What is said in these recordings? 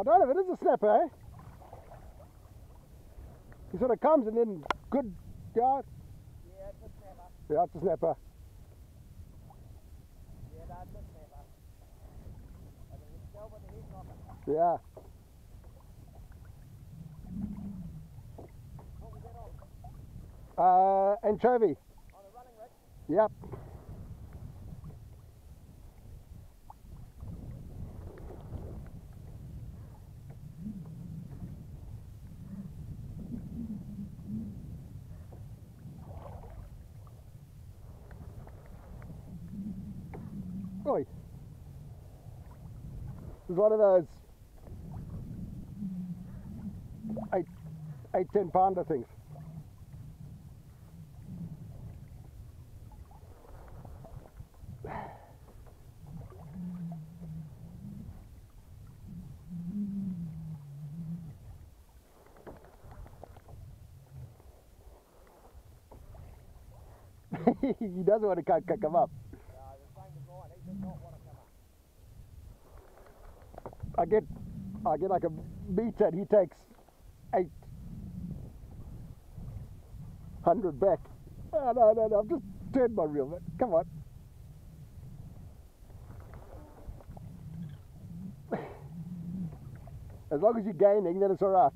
I don't know if it is a snapper, eh? He sort of comes and then good, yeah. Yeah, it's a snapper. Yeah, it's a snapper. Yeah, that's a snapper. I can tell by the head knocking. Yeah. What was that on? Anchovy. On a running rig? Yep. Oi. This is one of those 10 pounder things. He doesn't want to come up. The same as mine. He does not want to come up. I get like a meter and he takes 800 back. Oh, no, I've just turned my reel, man. Come on. As long as you're gaining, then it's alright.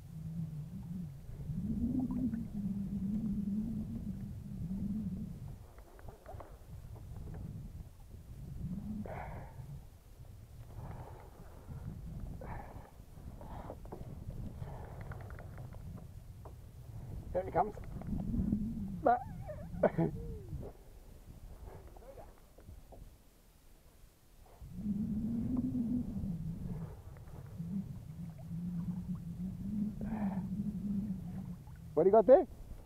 Here he comes. But what do you got there?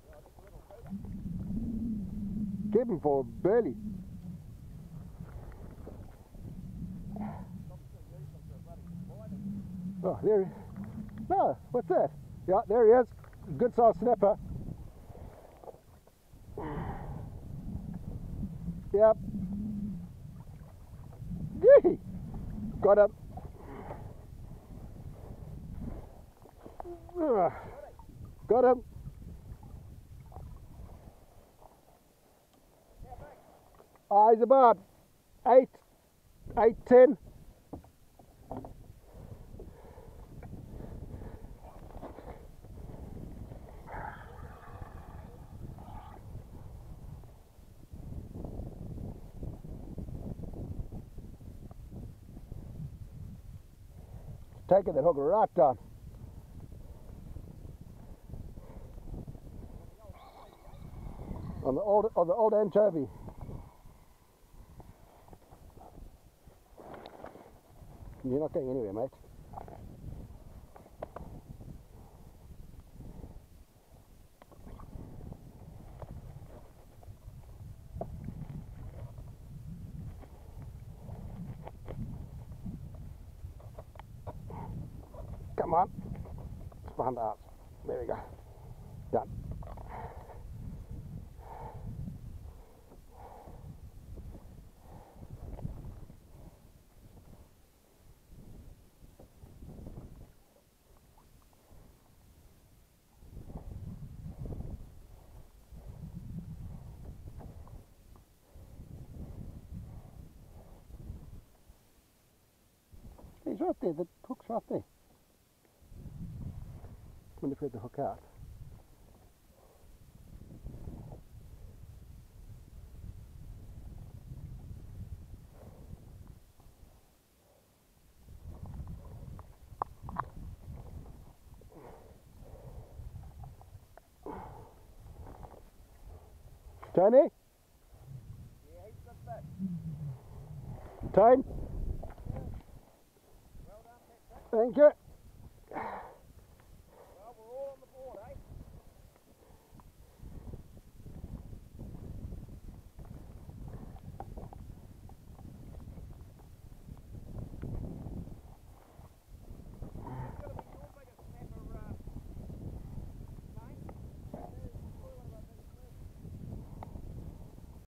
Keep him for Burley. Oh, there he is. No, what's that? Yeah, there he is. Good sized snapper. Yep. Yee! Got him. Got him. He's about 8, 10. Taking that hook right down. On the old anchovy. You're not going anywhere, mate. Come on. It's behind the arms. There we go. Done. He's right there, the hook's right there. I wonder if we had the hook out. Tony? Yeah, he's good fish. Tone? Well done, Patrick. Thank you.